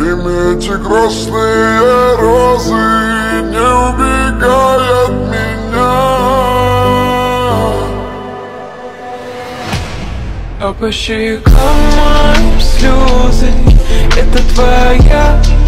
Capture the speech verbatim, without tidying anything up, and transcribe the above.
ими эти красные розы, не убегай от меня. А по щекам моим слезы, это твоя